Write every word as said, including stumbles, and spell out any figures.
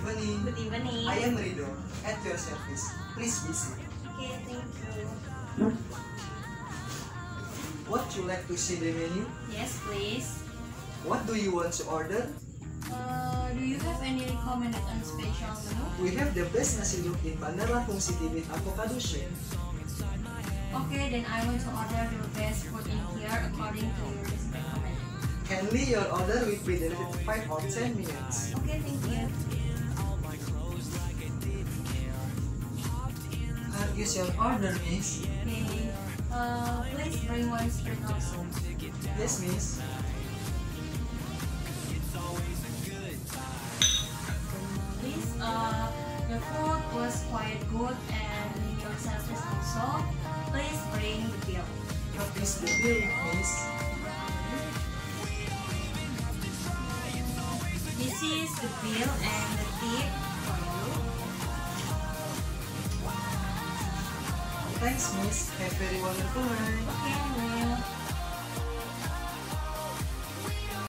evening. Good evening. I am Rido, at your service. Please be seated. Okay, thank you. Would you like to see the menu? Yes, please. What do you want to order? Uh, do you have any recommended on special menu? We have the best nasi uduk in Bandar Lampung City with avocado shake. Okay, then I want to order the best food in here according to your recommended. Kindly your order will be delivered in five or ten minutes. Okay, thank you. Here is your order, miss. Okay. Uh, please bring one spring also. Yes, miss. Please, uh, the food was quite good and your service also. Please bring the bill. What is the bill, miss? This is the bill and the tip for you. Thanks, miss. Have a very wonderful night. Okay,